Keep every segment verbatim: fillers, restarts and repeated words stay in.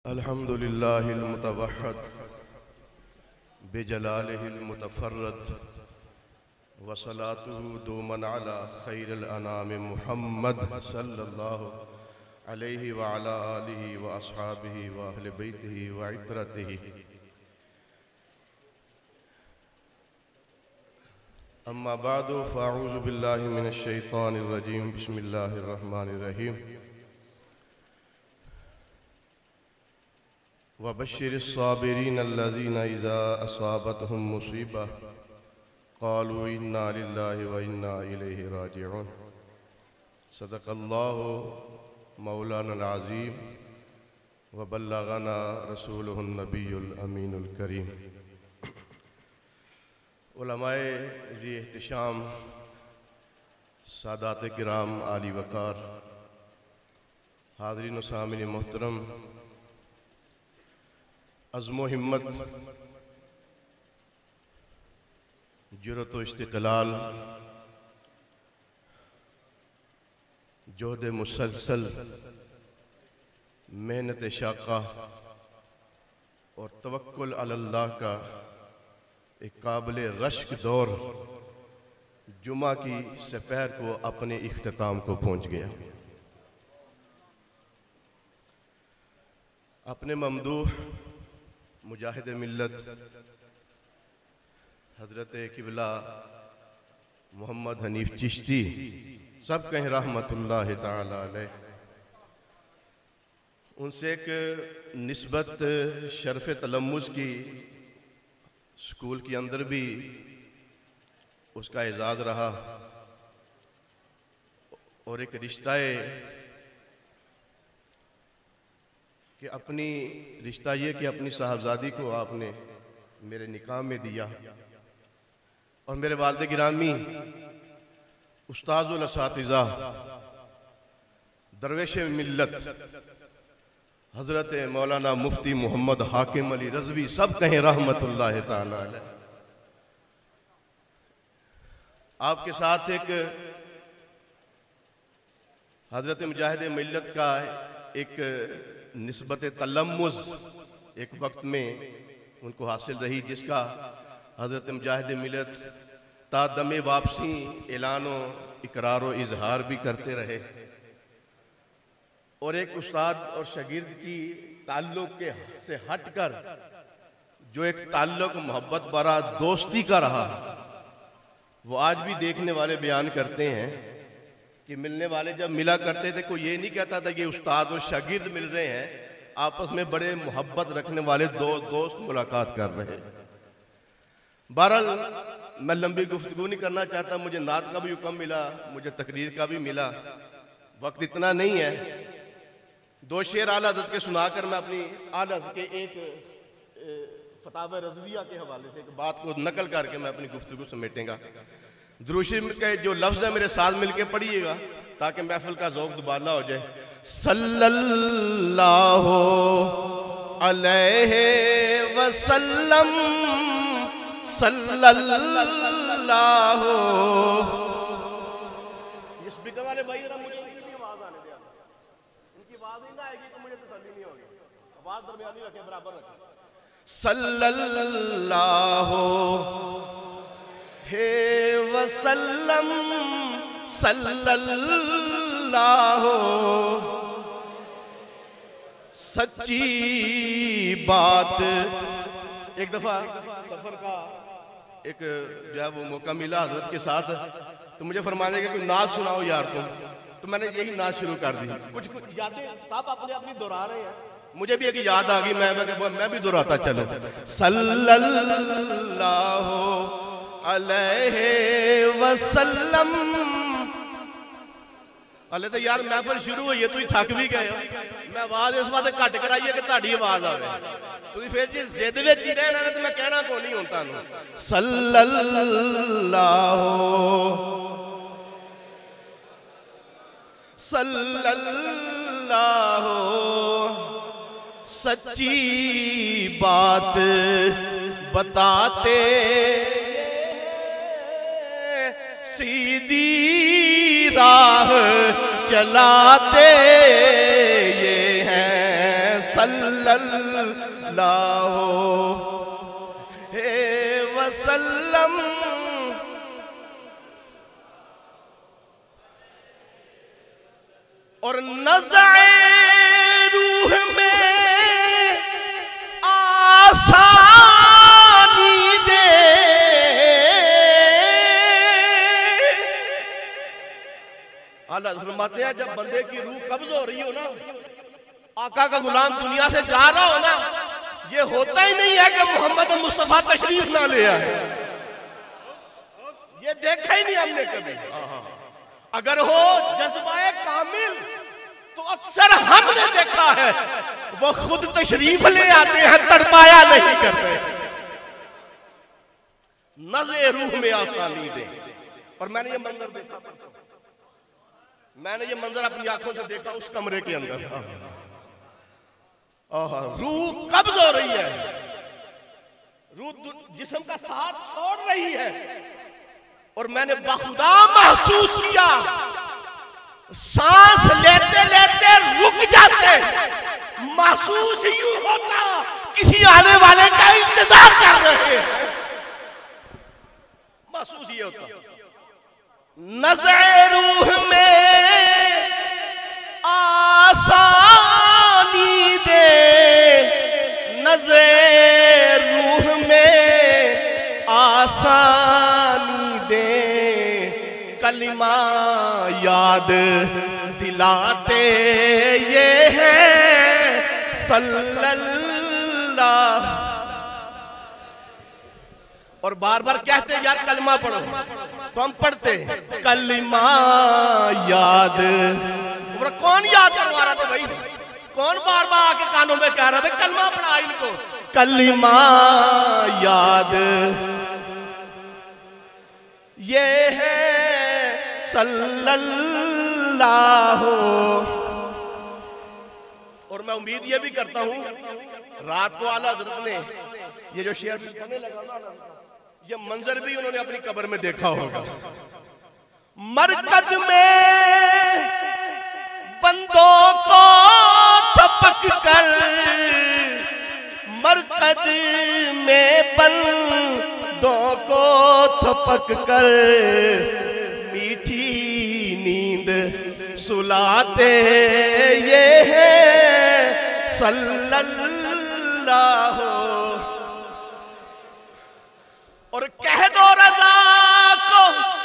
अल्हम्दुलिल्लाहिल मुतवह्हिद बिजलालिहिल मुतफर्रद वसलातुहु दुमन अला खैरिल अनाम मुहम्मद सल्लल्लाहु अलैहि व अला आलिहि व अस्हाबिहि व अहले बैतिहि व इत्रतिहि। अम्मा बादु फ़अऊज़ु बिल्लाहि मिनश शैतानिर रजीम। बिस्मिल्लाहिर रहमानिर रहीम। वबश्शिरिस साबिरीन अल्लज़ीना इज़ा असाबतहुम मुसीबा क़ालू इन्ना लिल्लाहि व इन्ना इलैहि राजिऊन। सदक़ल्लाहु मौलानाल अज़ीम व बल्लगना रसूलुहुन नबियुल अमीनुल करीम। उलमाए ज़ी एहतिशाम, सादात किराम, आली वक़ार, हाज़रीन व सामिन मोहतरम, अज़्म व हिम्मत, जुरत व इस्तिक़लाल, जोहद मुसलसल, मेहनत शाक़ा और तवक्कुल अलल्लाह का एक काबिल रश्क दौर जुमा की सपहर को अपने इख्तिताम को पहुंच गया। अपने ममदूह मुजाहिद मिल्लत हज़रत किबला मोहम्मद हनीफ चिश्ती, सब कहें रहमतुल्लाह ताला अलैह, उनसे एक निस्बत शर्फ़ तलम्मुज़ की स्कूल के अंदर भी उसका एजाज़ रहा और एक रिश्ता है कि अपनी रिश्ता ये कि अपनी साहबजादी को आपने मेरे निकाह में दिया और मेरे वालिद गिरामी उस्ताज़ुल असातिज़ा दरवेश मिल्लत हज़रत मौलाना मुफ्ती मोहम्मद हाकिम अली रज़वी, सब कहें रहमतुल्लाह ताला अलैह। आपके साथ एक हज़रत मुजाहिद मिल्लत का एक निस्बत तलम्मुज़ एक वक्त में उनको हासिल रही, जिसका हज़रत मुजाहिद मिल्लत ता दमे वापसी ऐलानो इकरार व इजहार भी करते रहे और एक उस्ताद और शागिर्द की ताल्लुक के से हटकर जो एक ताल्लुक मोहब्बत भरा दोस्ती का रहा, वो आज भी देखने वाले बयान करते हैं कि मिलने वाले जब मिला करते थे, कोई ये नहीं कहता था कि उस्ताद और शागिर्द मिल रहे हैं, आपस में बड़े मोहब्बत रखने वाले दो दोस्त मुलाकात कर रहे हैं। बहरहाल मैं लंबी गुफ्तगू नहीं करना चाहता, मुझे नात का भी हुक्म मिला, मुझे तकरीर का भी मिला, वक्त इतना नहीं है। दो शेर आला हज़रत के सुनाकर मैं अपनी आला हज़रत के एक फतावा रज़विया के हवाले से एक बात को नकल करके मैं अपनी गुफ्तगू समेटेगा। दुरूद शरीफ के जो लफ्ज़ है मेरे साथ मिलके पढ़िएगा ताकि महफिल का ज़ौक़ दुबाला हो जाए। सल्लल्लाहु अलैहि वसल्लम, सल्लल्लाहु। ये स्पीकर वाले भाई जरा मुझे इनकी भी आवाज़ आने दे, इनकी आवाज़ नहीं ना आएगी तो मुझे तसल्ली नहीं होगी, आवाज़ दरमियानी रखें, बराबर रखें। सल्लल्लाहु हे वसल्लम, सल्लल्लाहु। सच्ची बात, एक दफा सफर का एक जो है वो मौका मिला हजरत के साथ, तो मुझे फरमाने का कोई नाच सुनाओ यार तुम, तो मैंने यही नाच शुरू कर दी। कुछ कुछ यादें सब अपने अपनी दोहरा रहे हैं, मुझे भी एक याद आ गई, मैं मैं, मैं भी दोहराता चलो। सल्लल्लाहु अलैहि वसल्लम। हले तो यार महफिल शुरू हुई है, तुम थक भी गए हो, मैं आवाज इस बात घट कराई है कि ताड़ी आवाज आवे, तुम फिर जी जिद विच ही रहना तो मैं कहना को नहीं होता। सल्लल्लाहु सल्लल्लाहु। सच्ची बात बताते सीधी राह चलाते ये हैं सल्लल्लाहु सल्लल्लाहु अलैहि वसल्लम। और नज़रे रूह में आसानी दे, आला फरमाते हैं जब बंदे की रूह कब्ज हो रही हो ना, आका का गुलाम दुनिया से जा रहा हो ना, ये होता ही नहीं है कि मोहम्मद मुस्तफा तशरीफ ना ले आए। ये देखा ही नहीं हमने कभी। अगर हो जज्बाए कामिल तो अक्सर हमने देखा है वो खुद तशरीफ ले आते हैं, तड़पाया नहीं करते। नज़रे रूह में आसानी दे। और मैंने ये मंजर देखा, मैंने ये मंजर अपनी आंखों से देखा उस कमरे के अंदर। रूह कब्ज हो रही है, रूह जिस्म का साथ छोड़ रही है। और मैंने बखुदा महसूस किया सांस लेते लेते रुक जाते, महसूस यूं होता किसी आने वाले का इंतजार कर रहे हैं, महसूस ये होता। नज़रे रूह में आसानी दे, नज़रे रूह में आसानी दे, कलिमा याद दिलाते ये है सल्लल्लाहु। और बार बार कहते यार कलिमा पढ़ो, तो हम पढ़ते कलिमा याद। और कौन याद करवा रहा था भाई? कौन बार बार आके कानों में कह रहा था कलिमा पढ़ा इनको? कलिमा याद ये है सल्लल्लाहु। और मैं उम्मीद ये भी करता हूं रात को आला हज़रत ने ये जो शेर पढ़ने लगा ना, ये मंजर भी उन्होंने अपनी कब्र में देखा होगा। मरकद में बंदों को थपक कर, मरकद में बंदों को थपक कर मीठी नींद सुलाते ये है सल्लल्लाहु। और कह दो रज़ा को,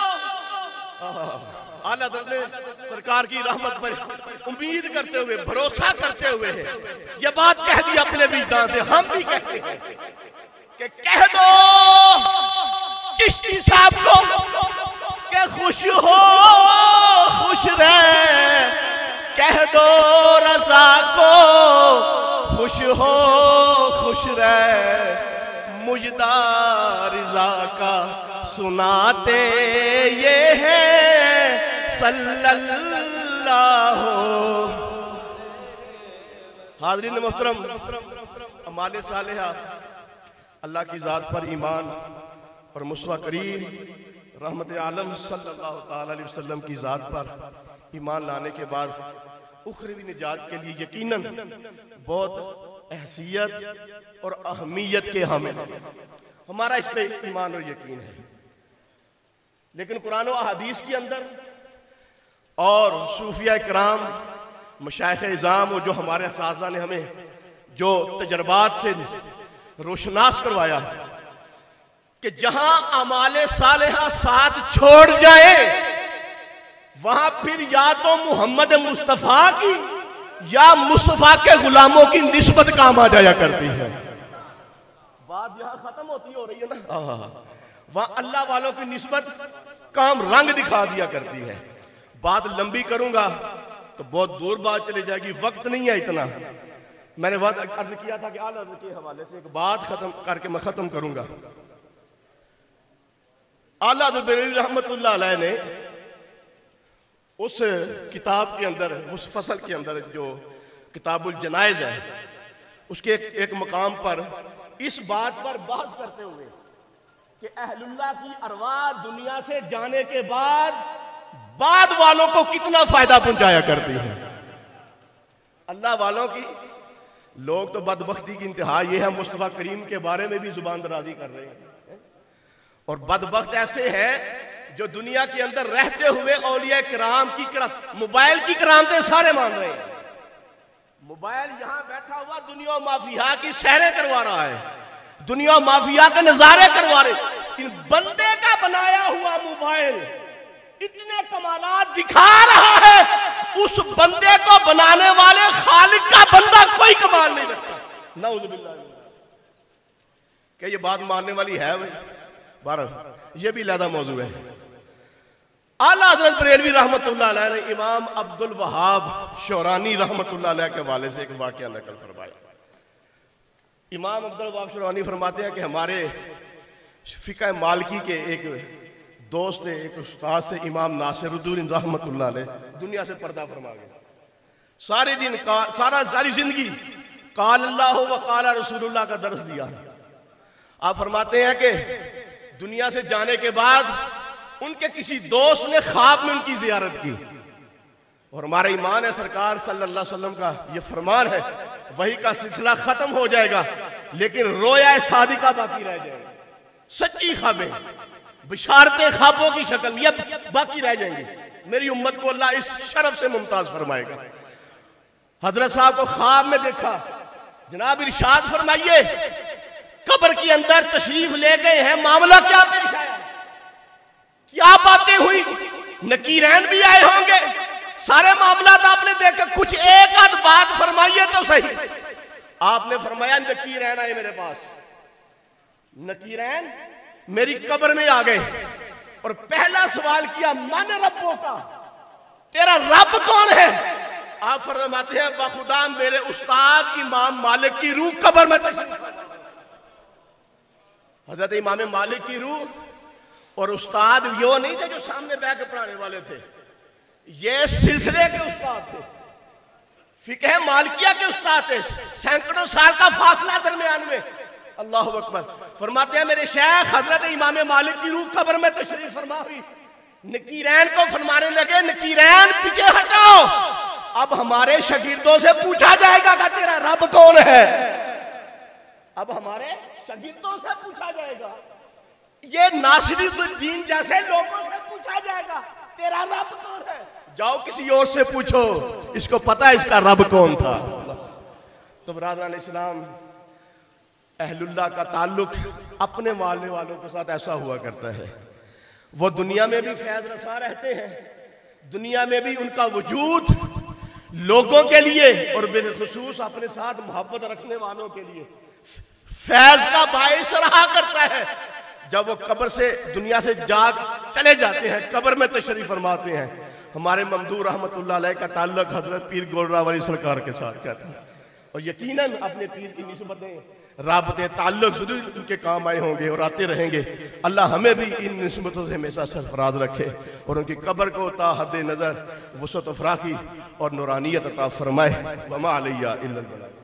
आला हज़रत ने सरकार की रहमत पर उम्मीद करते हुए, भरोसा करते हुए ये बात कह दी अपने विजदान से। हम भी कहते हैं कि कह दो चिश्ती साहब को कि खुश हो खुश रहे, कह दो रज़ा को खुश हो खुश रहे, मुजदा रिज़ा का सुनाते ये है सल्लल्लाहु। हाज़रीन मोहतरम, अमाले सालेहा अल्लाह की ज़ात पर ईमान और मुस्तफ़ा करीम रहमत आलम सल्लल्लाहु ताला अलैहि वसल्लम की ज़ात पर ईमान लाने के बाद उखरवी निजात के लिए यकीनन बहुत अहसियत और अहमियत के हामिल हमारा इस पे ईमान और यकीन है। लेकिन कुरान और अहादीस के अंदर और सूफिया इकराम, मशाइख इज़ाम और जो हमारे असातिज़ा ने हमें जो तजर्बात से रोशनास करवाया कि जहां अमाले सालेहा साथ छोड़ जाए वहां फिर या तो मोहम्मद मुस्तफा की या मुस्तफा के गुलामों की निस्बत काम आ जाया करती है। बात यहां खत्म होती हो रही है ना, वहां अल्लाह वालों की निस्बत काम रंग दिखा दिया करती है। बात लंबी करूंगा तो बहुत दूर बात चली जाएगी, वक्त नहीं है इतना। मैंने बात अर्ज किया था कि आला हज़रत के हवाले से एक बात खत्म करके मैं खत्म करूंगा। आला हज़रत बरेलवी रहमतुल्लाह अलैह ने उस किताब के अंदर, उस फसल के अंदर जो किताबुल जनाइज है, उसके एक, एक मकाम पर इस बात पर बहस करते हुए कि अहलुल्लाह की अरवाह दुनिया से जाने के बाद बाद वालों को कितना फायदा पहुंचाया करती है। अल्लाह वालों की लोग तो बदबख्ती की इंतहा ये है, मुस्तफ़ा करीम के बारे में भी जुबान दराजी कर रहे हैं। और बदबख्त ऐसे हैं जो दुनिया के अंदर रहते हुए औलिया किराम की मोबाइल की करामतें सारे मान रहे हैं। मोबाइल यहां बैठा हुआ दुनिया माफिया की सैरें करवा रहा है, दुनिया माफिया के नजारे करवा रहे। इन बंदे का बनाया हुआ मोबाइल इतने कमालात दिखा रहा है, उस बंदे को बनाने वाले खालिक का बंदा कोई कमाल नहीं रखता। नाउज़ुबिल्लाह। क्या ये बात मानने वाली है भाई? बारह ये भी लादा मौजू है। आला हज़रत बरेलवी रहमतुल्लाह अलैह ने इमाम अब्दुल वहाब शौरानी रहमतुल्लाह अलैह के वाले से एक वाक़या नकल फरमाया। इमाम अब्दुल वहाब शौरानी फरमाते हैं कि हमारे फिक़ह मालिकी के एक दोस्त थे, एक उस्ताद से इमाम नासिरुद्दीन रहमतुल्लाह अलैह दुनिया से पर्दा फरमा गए। सारे दिन का सारा सारी जिंदगी काल अल्लाह व काल रसूलुल्लाह का दर्स दिया। आप फरमाते हैं कि दुनिया से जाने के बाद उनके किसी दोस्त ने ख्वाब में उनकी जियारत की, और हमारा ईमान है सरकार सल्लल्लाहु अलैहि वसल्लम का ये फरमान है, वही का सिलसिला खत्म हो जाएगा लेकिन रोया सादिका बाकी रह जाएगा। सच्ची ख्वाबें, बिशारते ख्वाबों की शक्ल में बाकी रह जाएंगी। मेरी उम्मत को अल्लाह इस शरफ से मुमताज फरमाएगा। हजरत साहब को ख्वाब में देखा, जनाब इरशाद फरमाइए कब्र के अंदर तशरीफ ले गए हैं, मामला क्या पेश आया, क्या बातें हुई, नकीरैन भी आए होंगे, सारे मामला आपने देखे, कुछ एक आध बात फरमाइए तो सही। आपने फरमाया नकीरैन आए मेरे पास, नकीरैन मेरी कब्र में आ गए और पहला सवाल किया मन रब्बों का, तेरा रब कौन है? आप फरमाते हैं बखुदा मेरे उस्ताद इमाम मालिक की रूह कब्र में। हजरत इमाम मालिक की रूह और उस्ताद यो नहीं थे जो सामने बैठ के पढ़ाने वाले थे, ये सिलसिले के उस्ताद थे, फिक़ह मालिकिया के उस्ताद थे। सैकड़ों साल का फासला दरमियान में। अल्लाह अकबर। फरमाते हैं मेरे शेख हजरत इमाम मालिक की रूह कब्र में तशरीफ फरमा हुई, नकीरैन को फरमाने लगे नकीरैन पीछे हटाओ, अब हमारे शागिर्दों से पूछा जाएगा कि तेरा रब कौन है। अब हमारे शागिर्दों से पूछा जाएगा, ये नासिरुद्दीन जैसे लोगों से पूछा जाएगा तेरा रब कौन है। जाओ किसी और से पूछो, इसको पता है इसका रब कौन था। तो बरादरान इस्लाम, अहलुल्लाह का ताल्लुक अपने मानने वालों के साथ ऐसा हुआ करता है, वो दुनिया में भी फैज रसा रहते हैं, दुनिया में भी उनका वजूद लोगों के लिए और बिलखुसूस अपने साथ मोहब्बत रखने वालों के लिए फैज का बाइस रहा करता है। जब वो कब्र से दुनिया से जाग चले जाते हैं, कब्र में तशरीफ फरमाते हैं, हमारे ममदू रहमतुल्लाह अलैह का ताल्लुक हजरत पीर गोलरा वाली सरकार के साथ कहता है, और यकीनन अपने पीर की निस्बतें राबते ताल्लुक जरूर उनके काम आए होंगे और आते रहेंगे। अल्लाह हमें भी इन निस्बतों से हमेशा सरफराज रखे और उनकी कब्र को ता हद नज़र वसअत फ़राखी और नूरानियत अता फरमाए। वमा अलैया इल्लल बलाग।